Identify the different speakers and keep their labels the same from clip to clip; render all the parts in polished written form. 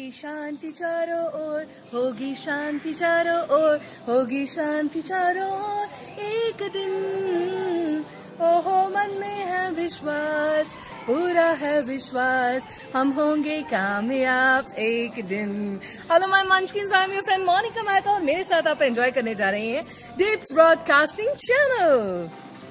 Speaker 1: होगी शांति चारों ओर, होगी शांति चारों ओर, होगी शांति चारों ओर एक दिन। ओहो मन में है विश्वास, पूरा है विश्वास, हम होंगे कामयाब एक दिन। Hello my munchkins, I am your friend Monika Mehta और मेरे साथ आप एंजॉय करने जा रहे हैं डिप्स ब्रॉडकास्टिंग चैनल।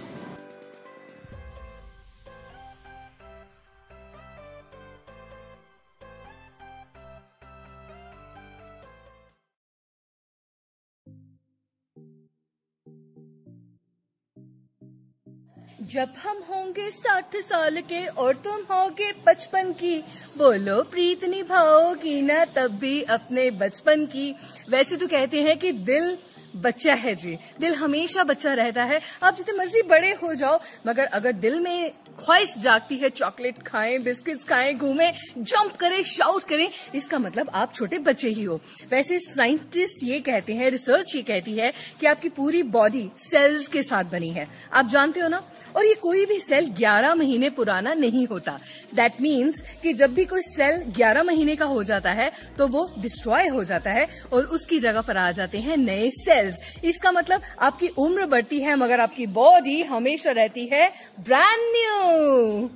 Speaker 1: जब हम होंगे 60 साल के और तुम होगे 55 की, बोलो प्रीत निभाओगी ना तब भी अपने बचपन की। वैसे तो कहते हैं कि दिल बच्चा है जी, दिल हमेशा बच्चा रहता है। आप जितने मर्जी बड़े हो जाओ, मगर अगर दिल में ख्वाहिश जागती है चॉकलेट खाएं, बिस्किट्स खाएं, घूमें, जंप करें, शाउट करें, इसका मतलब आप छोटे बच्चे ही हो। वैसे साइंटिस्ट ये कहते हैं, रिसर्च ये कहती है कि आपकी पूरी बॉडी सेल्स के साथ बनी है, आप जानते हो ना। और ये कोई भी सेल 11 महीने पुराना नहीं होता। दैट मीन्स कि जब भी कोई सेल 11 महीने का हो जाता है तो वो डिस्ट्रॉय हो जाता है और उसकी जगह पर आ जाते हैं नए सेल्स। इसका मतलब आपकी उम्र बढ़ती है मगर आपकी बॉडी हमेशा रहती है ब्रांड न्यू।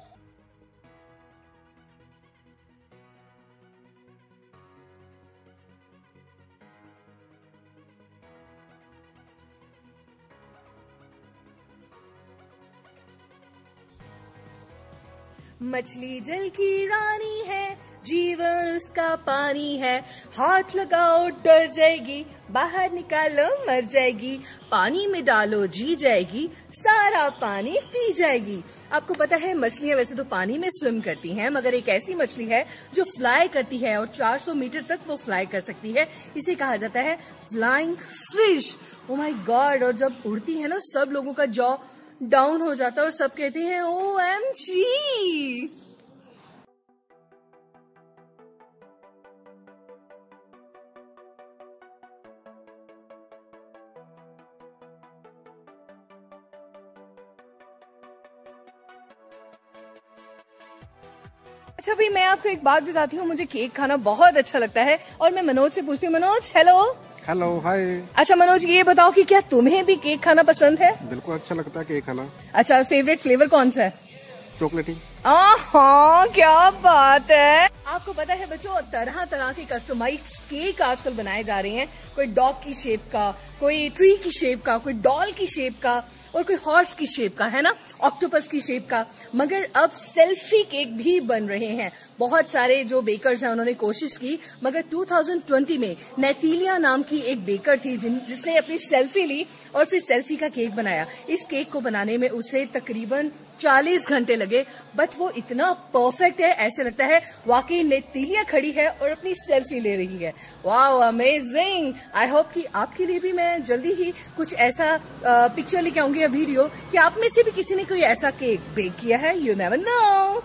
Speaker 1: मछली जल की रानी है, जीवन उसका पानी है, हाथ लगाओ डर जाएगी, बाहर निकालो मर जाएगी, पानी में डालो जी जाएगी, सारा पानी पी जाएगी। आपको पता है मछलियां वैसे तो पानी में स्विम करती हैं, मगर एक ऐसी मछली है जो फ्लाई करती है और 400 मीटर तक वो फ्लाई कर सकती है। इसे कहा जाता है flying fish. Oh my god. और जब उड़ती है ना, सब लोगों का जॉ डाउन हो जाता है और सब कहते हैं OMG। अच्छा भाई, मैं आपको एक बात बताती हूँ, मुझे केक खाना बहुत अच्छा लगता है और मैं मनोज से पूछती हूँ। मनोज, हेलो।
Speaker 2: Hello, hi.
Speaker 1: अच्छा मनोज, ये बताओ कि क्या तुम्हें भी केक खाना पसंद है?
Speaker 2: बिल्कुल अच्छा लगता है केक खाना।
Speaker 1: अच्छा, फेवरेट फ्लेवर कौन सा है?
Speaker 2: चॉकलेटी।
Speaker 1: हाँ, क्या बात है। आपको पता है बच्चों, तरह तरह के कस्टमाइज केक आजकल बनाए जा रहे हैं। कोई डॉग की शेप का, कोई ट्री की शेप का, कोई डॉल की शेप का और कोई हॉर्स की शेप का, है ना, ऑक्टोपस की शेप का। मगर अब सेल्फी केक भी बन रहे हैं। बहुत सारे जो बेकर्स हैं उन्होंने कोशिश की, मगर 2020 में नैतिलिया नाम की एक बेकर थी जिसने अपनी सेल्फी ली और फिर सेल्फी का केक बनाया। इस केक को बनाने में उसे तकरीबन 40 घंटे लगे, बट वो इतना परफेक्ट है, ऐसे लगता है वाकई नैतिलिया खड़ी है और अपनी सेल्फी ले रही है। Wow, amazing. आई होप कि आपके लिए भी मैं जल्दी ही कुछ ऐसा पिक्चर लेके आऊंगी या वीडियो कि आप में से भी किसी ने कोई ऐसा केक बेक किया है। You never know.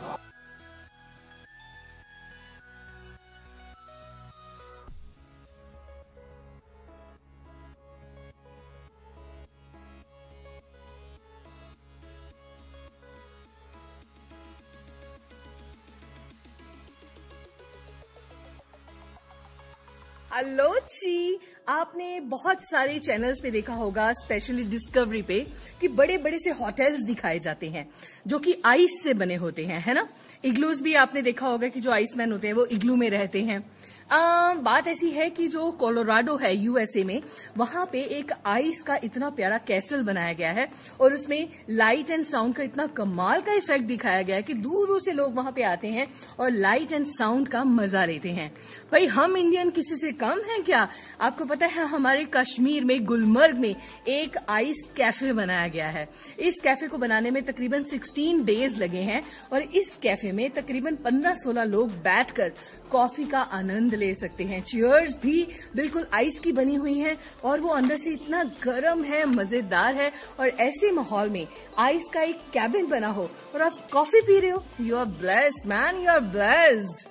Speaker 1: हेलो जी, आपने बहुत सारे चैनल्स पे देखा होगा, स्पेशली डिस्कवरी पे, कि बड़े बड़े से होटल्स दिखाए जाते हैं जो कि आइस से बने होते हैं, है ना। इग्लूज भी आपने देखा होगा कि जो आइसमैन होते हैं वो इग्लू में रहते हैं। बात ऐसी है कि जो कोलोराडो है USA में, वहां पे एक आइस का इतना प्यारा कैसल बनाया गया है और उसमें लाइट एंड साउंड का इतना कमाल का इफेक्ट दिखाया गया है कि दूर दूर से लोग वहां पे आते हैं और लाइट एंड साउंड का मजा लेते हैं। भाई, हम इंडियन किसी से कम हैं क्या? आपको पता है हमारे कश्मीर में गुलमर्ग में एक आइस कैफे बनाया गया है। इस कैफे को बनाने में तकरीबन 16 डेज लगे हैं और इस कैफे में तकरीबन 15-16 लोग बैठकर कॉफी का आनंद ले सकते हैं। चेयर्स भी बिल्कुल आइस की बनी हुई हैं और वो अंदर से इतना गर्म है, मजेदार है। और ऐसे माहौल में आइस का एक कैबिन बना हो और आप कॉफी पी रहे हो, you are blessed man, you are blessed.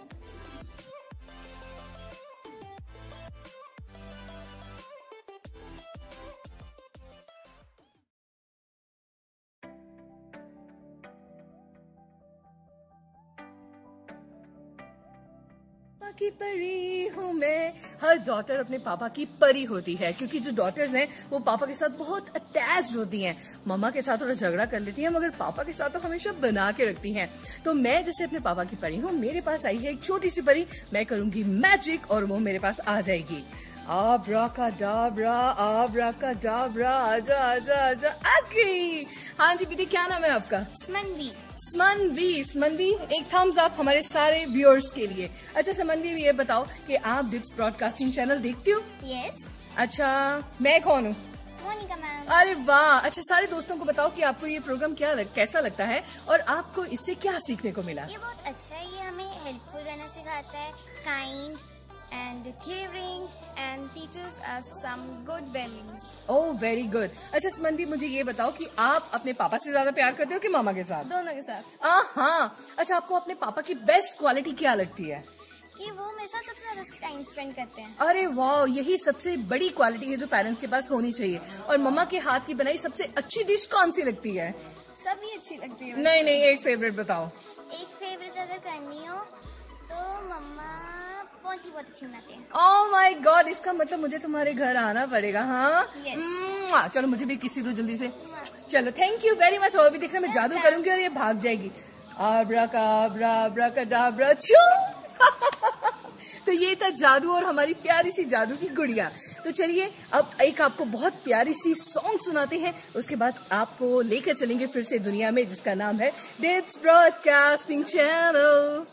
Speaker 1: की परी हूँ मैं। हर डॉटर अपने पापा की परी होती है, क्योंकि जो डॉटर्स हैं वो पापा के साथ बहुत अटैच्ड होती हैं। मम्मा के साथ थोड़ा झगड़ा कर लेती हैं, मगर पापा के साथ तो हमेशा बना के रखती हैं। तो मैं जैसे अपने पापा की परी हूँ, मेरे पास आई है एक छोटी सी परी, मैं करूंगी मैजिक और वो मेरे पास आ जाएगी। आब्राकाडाब्रा, आब्राकाडाब्रा, आजा आजा आजा, आ गई। हाँ जी बेटी, क्या नाम है आपका?
Speaker 3: स्मनवी।
Speaker 1: स्मनवी, स्मनवी, एक थम्स अप हमारे सारे व्यूअर्स के लिए। अच्छा स्मनवी, ये बताओ कि आप डिप्स ब्रॉडकास्टिंग चैनल देखती हो?
Speaker 3: यस।
Speaker 1: अच्छा, मैं कौन हूँ?
Speaker 3: मोनिका मैम।
Speaker 1: अरे वाह, अच्छा सारे दोस्तों को बताओ कि आपको ये प्रोग्राम कैसा लगता है और आपको इससे क्या सीखने को मिला?
Speaker 3: ये बहुत अच्छा है, ये हमें हेल्पफुल रहना सिखाता है, kind and caring and teaches us some good values.
Speaker 1: Oh, very good. अच्छा स्मनवी, मुझे ये बताओ कि आप अपने पापा से ज्यादा प्यार करते हो कि मामा के साथ?
Speaker 3: दोनों के साथ।
Speaker 1: हाँ। अच्छा, आपको अपने पापा की बेस्ट क्वालिटी क्या लगती है?
Speaker 3: कि वो मेरे साथ सबसे ज्यादा टाइम स्पेंड करते हैं।
Speaker 1: अरे वाह, यही सबसे बड़ी क्वालिटी है जो पेरेंट्स के पास होनी चाहिए। और मम्मा के हाथ की बनाई सबसे अच्छी डिश कौन सी लगती है?
Speaker 3: सभी अच्छी लगती है।
Speaker 1: नहीं, एक फेवरेट बताओ।
Speaker 3: एक फेवरेट अगर करनी हो तो मम्मा पौंठी बहुत अच्छी बनाते हैं।
Speaker 1: ओह माय गॉड, इसका मतलब मुझे तुम्हारे घर आना पड़ेगा। हाँ
Speaker 3: yes.
Speaker 1: चलो मुझे भी किसी दो जल्दी से। चलो, थैंक यू वेरी मच। और भी देखना, मैं जादू करूंगी और ये भाग जाएगी। आब्राकाब्रा, आब्राकाडाब्रा, चू। तो ये था जादू और हमारी प्यारी सी जादू की गुड़िया। तो चलिए अब एक आपको बहुत प्यारी सी सॉन्ग सुनाते हैं, उसके बाद आपको लेकर चलेंगे फिर से दुनिया में, जिसका नाम है डिप्स ब्रॉडकास्टिंग चैनल।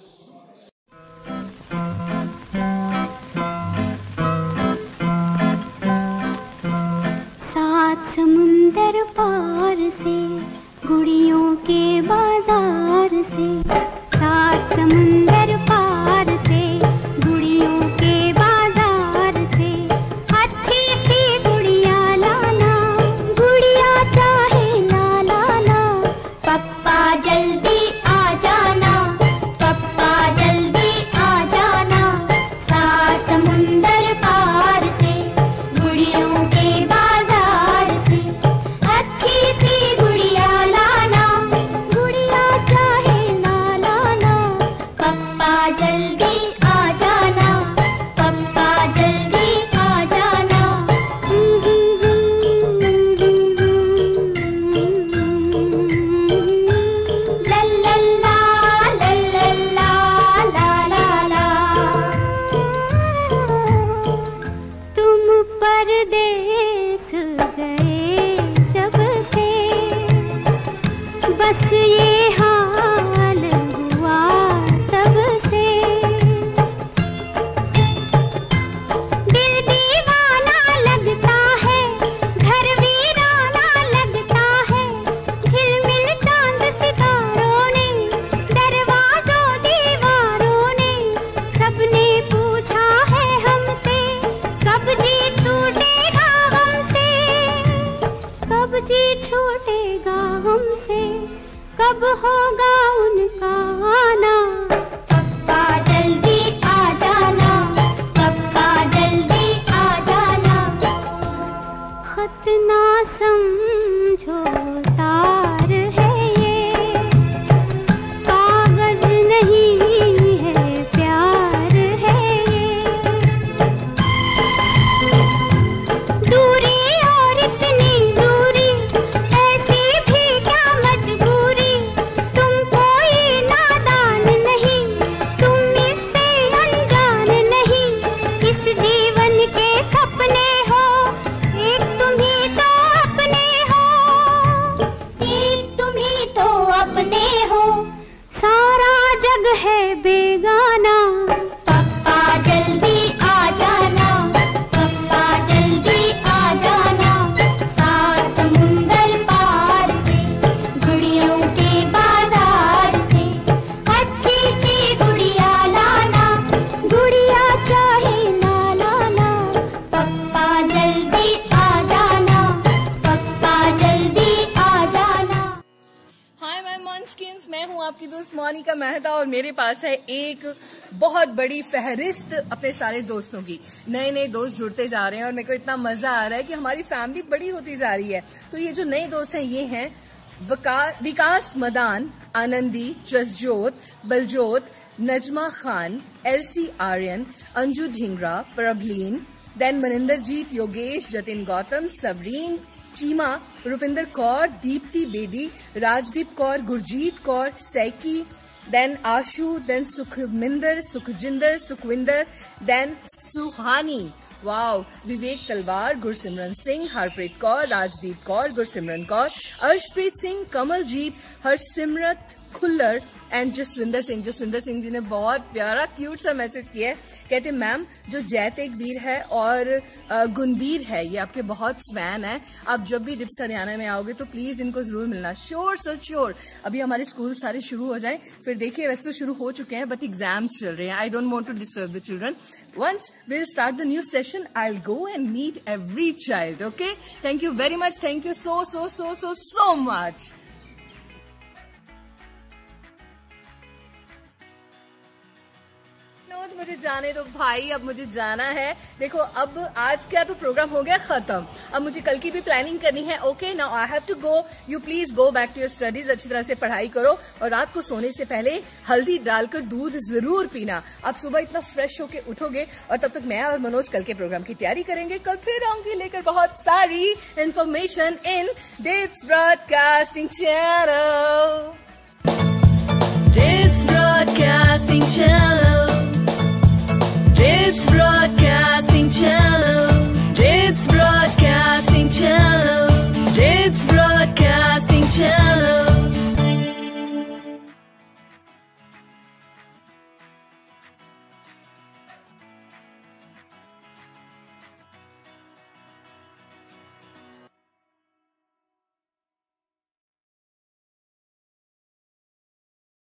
Speaker 4: सात समुंदर पार से, गुड़ियों के बाजार से, सात समुंदर पार से, गुड़ियों के बाजार से, अच्छी सी गुड़िया लाना, गुड़िया चाहे ना लाना, पप्पा जल्दी आ जाना, पप्पा जल्दी आ जाना, सात समुंदर पार से, गुड़ियों के बाजार से, अच्छी सी गुड़िया लाना, गुड़िया चाहे ना लाना, पप्पा जल्दी आ जाना, पप्पा जल्दी आ जाना। लल्लल्ला, लल्लल्ला, ला ला ला। तुम परदेस गए जब से, बस ये हाल हुआ तब से, दिल दीवाना लगता है, घर वीराना लगता है, झिलमिल चांद सितारों ने, दरवाजों दीवारों ने, सबने पूछा है हमसे, कब जी छूटेगा हमसे, कब जी छूटेगा हमसे, कब होगा उनका आना, पप्पा जल्दी आ जाना, पप्पा जल्दी आ जाना। खत ना समझो तार है ये, कागज नहीं है प्यार है ये, दूरी और इतनी दूरी, ऐसी भी क्या मजबूरी, तुम कोई नादान नहीं, तुम इससे अनजान नहीं, इस जीवन के सपने हो, एक तुम ही तो अपने हो, एक तुम ही तो अपने हो, सारा जग है बेगाना, पप्पा जल्दी आ जाना, पप्पा जल्दी आ जाना, सात समुंदर पार से, गुड़ियों के बाजार से, अच्छी सी गुड़िया लाना, गुड़िया चाहे ना लाना, पप्पा जल्दी आ जाना, पप्पा जल्दी आ जाना।
Speaker 1: हाय माय मंचकिंस, मैं हूँ आपकी दोस्त मोनिका मेहता और मेरे पास है एक बहुत बड़ी फहरिस्त अपने सारे दोस्तों की। नए नए दोस्त जुड़ते जा रहे हैं और मेरे को इतना मजा आ रहा है कि हमारी फैमिली बड़ी होती जा रही है। तो ये जो नए दोस्त हैं ये हैं Vikas Madan, Anandi, Jasjot, Baljot, Najma Khan, LC Aryan, Anju Dhingra, Prableen, then Maninderjeet, Yogesh, Jatin Gautam, Savreen, Chima, Rupinder Kaur, Deepti Bedi, Rajdeep Kaur, Gurjeet Kaur, Saiki, then Ashu, then Sukhminder, Sukhjinder, Sukhwinder, then Suhani. Wow, Vivek Talwar, Gursimran Singh, Harpreet Kaur, Rajdeep Kaur, Gursimran Kaur, Arshpreet Singh, Kamaljeet, Harsimrat Khullar and Jaswinder Singh ji ने बहुत प्यारा cute सा message किया है। कहते हैं ma'am जो जय तेग वीर है और गुनबीर है ये आपके बहुत फैन है, आप जब भी डिप्स हरियाणा में आओगे तो प्लीज इनको जरूर मिलना। Sure sir sure. अभी हमारे स्कूल सारे शुरू हो जाएं, फिर देखिए वैसे तो शुरू हो चुके हैं बट एग्जाम्स चल रहे हैं। I don't want to disturb the children. Once we'll start the new session, I'll go and meet every child. Okay? Thank you very much. Thank you so much. मुझे जाने दो भाई, अब मुझे जाना है। देखो अब आज क्या तो प्रोग्राम हो गया खत्म, अब मुझे कल की भी प्लानिंग करनी है। Okay now I have to go, you please go back to your studies, अच्छी तरह से पढ़ाई करो और रात को सोने से पहले हल्दी डालकर दूध जरूर पीना। आप सुबह इतना फ्रेश होके उठोगे और तब तक मैं और मनोज कल के प्रोग्राम की तैयारी करेंगे। कल फिर आऊंगी लेकर बहुत सारी information in Dips broadcasting channel.